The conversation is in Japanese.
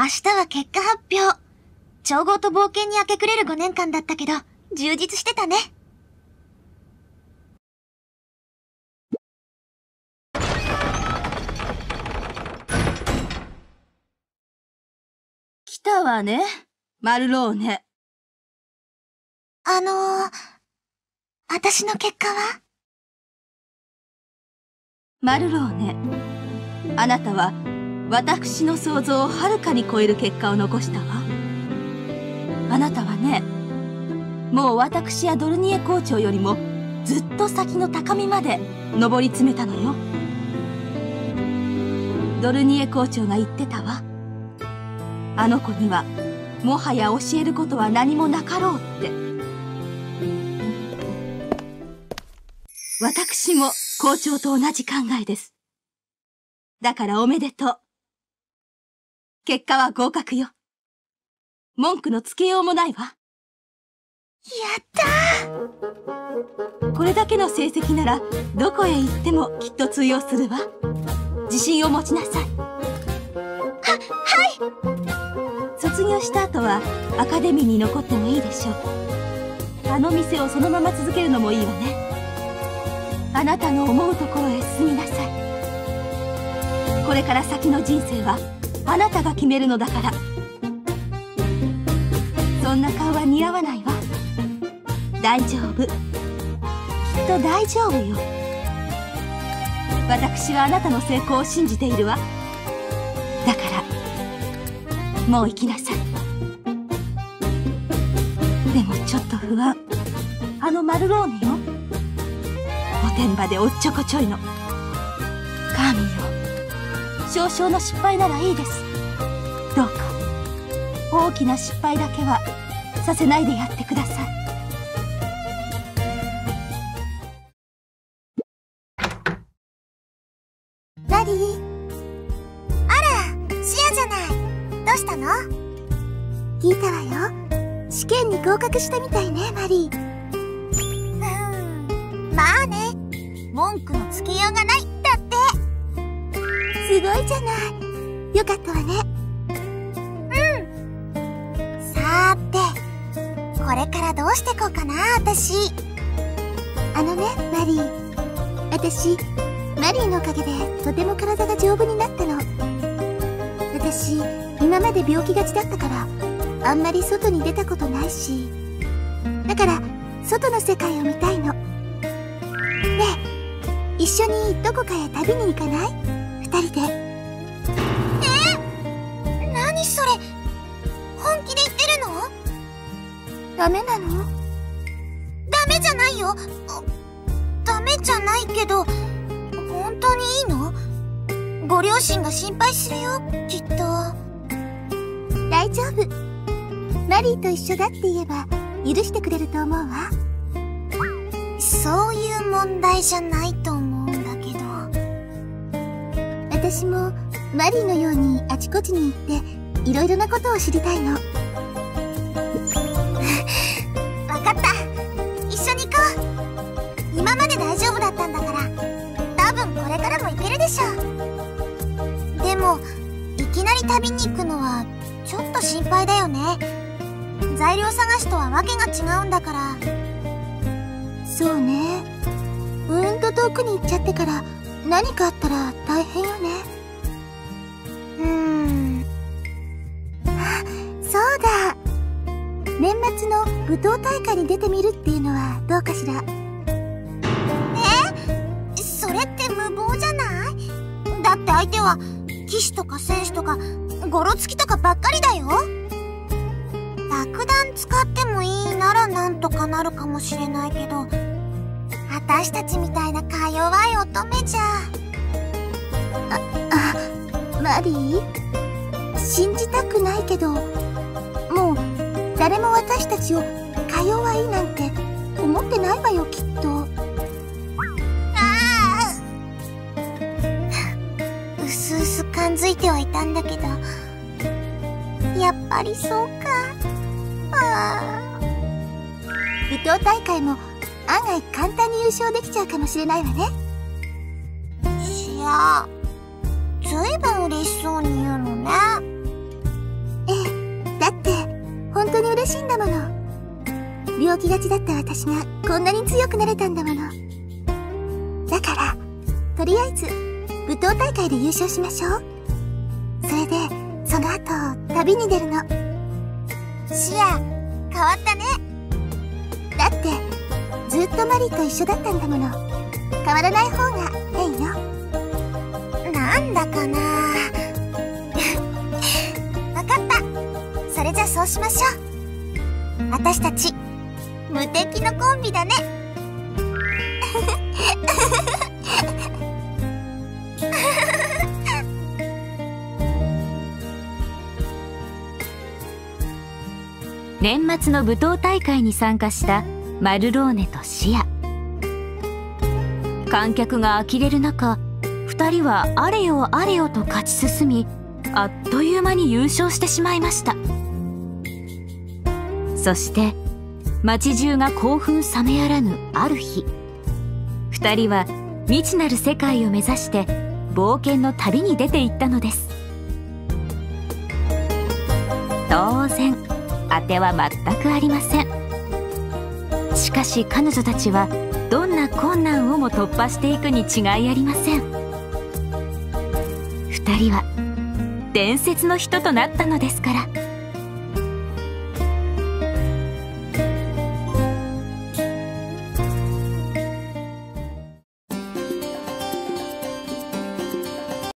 明日は結果発表。調合と冒険に明け暮れる5年間だったけど、充実してたね。 来たわね、マルローネ。 私の結果は？ マルローネ、あなたは私の想像をはるかに超える結果を残したわ。あなたはね、もう私やドルニエ校長よりもずっと先の高みまで上り詰めたのよ。ドルニエ校長が言ってたわ。あの子にはもはや教えることは何もなかろうって。私も校長と同じ考えです。だからおめでとう。結果は合格よ。文句のつけようもないわ。やったー！ これだけの成績ならどこへ行ってもきっと通用するわ。自信を持ちなさい。 はい！ 卒業した後はアカデミーに残ってもいいでしょう。あの店をそのまま続けるのもいいわね。あなたの思うところへ進みなさい。これから先の人生はあなたが決めるのだから。そんな顔は似合わないわ。大丈夫。きっと大丈夫よ。私はあなたの成功を信じているわ。だからもう行きなさい。でもちょっと不安。あのマルローネよ。おてんばでおっちょこちょいの。カーミンよ、少々の失敗ならいいです。どうか大きな失敗だけはさせないでやってください。 ラリー。あら、シアじゃない。どうしたの？聞いたわよ。試験に合格したみたいね、マリー。まあね。文句のつけようがない。だって。すごいじゃない。よかったわね。さーて、これからどうしてこうかな、私。マリー。私、マリーのおかげでとても体が丈夫になったの。私、今まで病気がちだったから、あんまり外に出たことないし。だから、外の世界を見たいの。ねえ、一緒にどこかへ旅に行かない？二人で。何それ？本気で言ってるの？ダメなの？ダメじゃないよ。ダメじゃないけど、本当にいいの？ご両親が心配するよ、きっと。大丈夫。マリーと一緒だって言えば許してくれると思うわ。そういう問題じゃないと思うんだけど。私もマリーのようにあちこちに行っていろいろなことを知りたいの。わかった。一緒に行こう。今まで大丈夫だったんだから、多分これからも行けるでしょ。でもいきなり旅に行くのはちょっと心配だよね。材料探しとはわけが違うんだから。そうね。遠くに行っちゃってから何かあったら大変よね。あ、そうだ。年末の舞踏大会に出てみるっていうのはどうかしら。それって無謀じゃない？だって相手は騎士とか戦士とかゴロつきとかばっかりだよ。爆弾使ってもいいならなんとかなるかもしれないけど、私たちみたいなか弱い乙女じゃ。マリー？信じたくないけど、もう誰も私たちをか弱いなんて思ってないわよ、きっと。うすうす感づいてはいたんだけど、やっぱりそうか。舞踏大会も案外簡単に優勝できちゃうかもしれないわね。ずいぶん嬉しそうに言うのね。 病気がちだった私がこんなに強くなれたんだもの。だから、とりあえず、舞踏大会で優勝しましょう。それで、その後、旅に出るの。シア、変わったね。だって、ずっとマリーと一緒だったんだもの。変わらない方が変よ。なんだかな。わかった。それじゃそうしましょう。私たち、無敵のコンビだね。 年末の舞踏大会に参加したマルローネとシア。観客が呆れる中、2人はあれよあれよと勝ち進み、あっという間に優勝してしまいました。そして街中が興奮冷めやらぬある日、2人は未知なる世界を目指して冒険の旅に出て行ったのです。当然当ては全くありません。しかし彼女たちはどんな困難をも突破していくに違いありません。2人は伝説の人となったのですから。